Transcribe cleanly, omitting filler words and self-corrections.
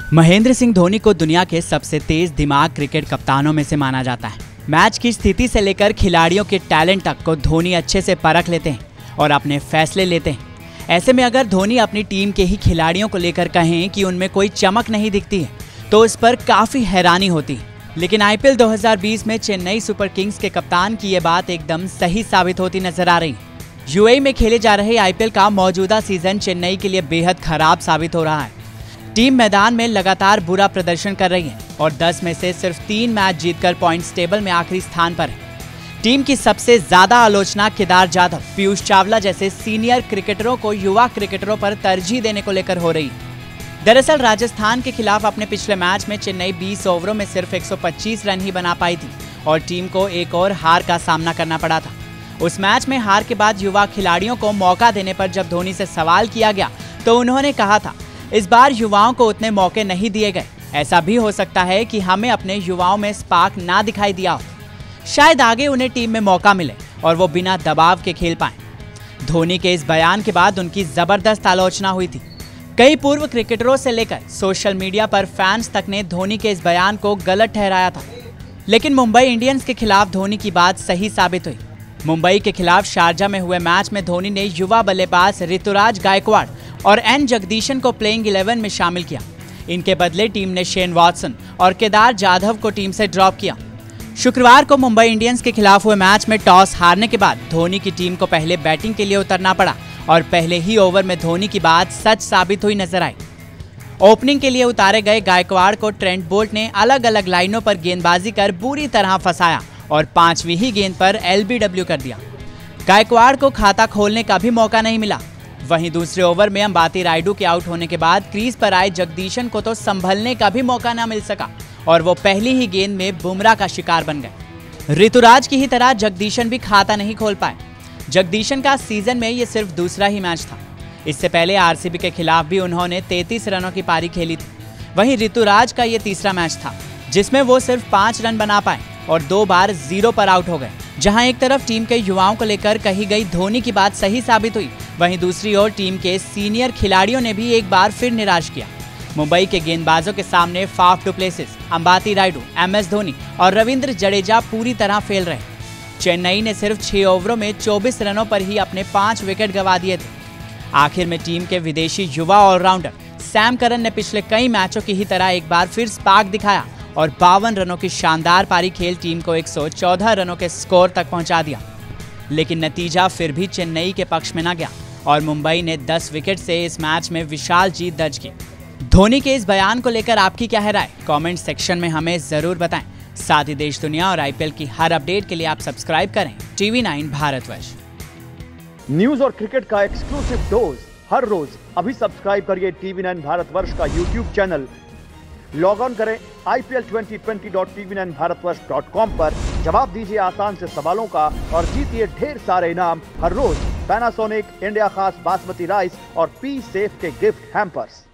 महेंद्र सिंह धोनी को दुनिया के सबसे तेज दिमाग क्रिकेट कप्तानों में से माना जाता है। मैच की स्थिति से लेकर खिलाड़ियों के टैलेंट तक को धोनी अच्छे से परख लेते हैं और अपने फैसले लेते हैं। ऐसे में अगर धोनी अपनी टीम के ही खिलाड़ियों को लेकर कहें कि उनमें कोई चमक नहीं दिखती है तो इस पर काफी हैरानी होती है। लेकिन आईपीएल 2020 में चेन्नई सुपर किंग्स के कप्तान की ये बात एकदम सही साबित होती नजर आ रही है। यूएई में खेले जा रहे आईपीएल का मौजूदा सीजन चेन्नई के लिए बेहद खराब साबित हो रहा है। टीम मैदान में लगातार बुरा प्रदर्शन कर रही है और 10 में से सिर्फ 3 मैच जीतकर पॉइंट्स टेबल में आखिरी स्थान पर है। टीम की सबसे ज्यादा आलोचना केदार जाधव, पीयूष चावला जैसे सीनियर क्रिकेटरों को युवा क्रिकेटरों पर तरजीह देने को लेकर हो रही है। दरअसल राजस्थान के खिलाफ अपने पिछले मैच में चेन्नई 20 ओवरों में सिर्फ 125 रन ही बना पाई थी और टीम को एक और हार का सामना करना पड़ा था। उस मैच में हार के बाद युवा खिलाड़ियों को मौका देने पर जब धोनी से सवाल किया गया तो उन्होंने कहा था, इस बार युवाओं को उतने मौके नहीं दिए गए। ऐसा भी हो सकता है कि हमें अपने युवाओं में स्पार्क ना दिखाई दिया हो, शायद आगे उन्हें टीम में मौका मिले और वो बिना दबाव के खेल पाएं। धोनी के इस बयान के बाद उनकी जबरदस्त आलोचना हुई थी। कई पूर्व क्रिकेटरों से लेकर सोशल मीडिया पर फैंस तक ने धोनी के इस बयान को गलत ठहराया था। लेकिन मुंबई इंडियंस के खिलाफ धोनी की बात सही साबित हुई। मुंबई के खिलाफ शारजा में हुए मैच में धोनी ने युवा बल्लेबाज ऋतुराज गायकवाड़ और एन जगदीशन को प्लेइंग 11 में शामिल किया। इनके बदले टीम ने शेन वॉटसन और केदार जाधव को टीम से ड्रॉप किया। शुक्रवार को मुंबई इंडियंस के खिलाफ हुए मैच में टॉस हारने के बाद धोनी की टीम को पहले बैटिंग के लिए उतरना पड़ा और पहले ही ओवर में धोनी की बात सच साबित हुई नजर आई। ओपनिंग के लिए उतारे गए गायकवाड़ को ट्रेंट बोल्ट ने अलग अलग लाइनों पर गेंदबाजी कर बुरी तरह फंसाया और 5वीं ही गेंद पर एलबीडब्ल्यू कर दिया। गायकवाड़ को खाता खोलने का भी मौका नहीं मिला। वहीं दूसरे ओवर में अंबाती रायडू के आउट होने के बाद क्रीज पर आए जगदीशन को तो संभलने का भी मौका न मिल सका और वो पहली ही गेंद में बुमराह का शिकार बन गए। ऋतुराज की ही तरह जगदीशन भी खाता नहीं खोल पाए। जगदीशन का सीजन में ये सिर्फ दूसरा ही मैच था। इससे पहले आरसीबी के खिलाफ भी उन्होंने 33 रनों की पारी खेली थी। वहीं ऋतुराज का ये तीसरा मैच था जिसमें वो सिर्फ 5 रन बना पाए और 2 बार 0 पर आउट हो गए। जहां एक तरफ टीम के युवाओं को लेकर कही गई धोनी की बात सही साबित हुई, वहीं दूसरी ओर टीम के सीनियर खिलाड़ियों ने भी एक बार फिर निराश किया। मुंबई के गेंदबाजों के सामने Faf du Plessis, Ambati Rayudu, MS Dhoni और रविंद्र जडेजा पूरी तरह फेल रहे। चेन्नई ने सिर्फ 6 ओवरों में 24 रनों पर ही अपने 5 विकेट गंवा दिए थे। आखिर में टीम के विदेशी युवा ऑलराउंडर सैम करन ने पिछले कई मैचों की ही तरह एक बार फिर स्पार्क दिखाया और 52 रनों की शानदार पारी खेल टीम को 114 रनों के स्कोर तक पहुंचा दिया। लेकिन नतीजा फिर भी चेन्नई के पक्ष में न गया और मुंबई ने 10 विकेट से इस मैच में विशाल जीत दर्ज की। धोनी के इस बयान को लेकर आपकी क्या है राय? कमेंट सेक्शन में हमें जरूर बताएं। साथ ही देश दुनिया और आईपीएल की हर अपडेट के लिए आप सब्सक्राइब करें TV9 भारतवर्ष। न्यूज और क्रिकेट का एक्सक्लूसिव डोज हर रोज। अभी सब्सक्राइब करिए TV9 भारतवर्ष का YouTube चैनल। लॉग ऑन करें IPL2020.tv9bharatvarsh.com पर। जवाब दीजिए आसान से सवालों का और जीतिए ढेर सारे इनाम हर रोज। पैनासोनिक, इंडिया खास बासमती राइस और पी सेफ के गिफ्ट हैम्पर्स।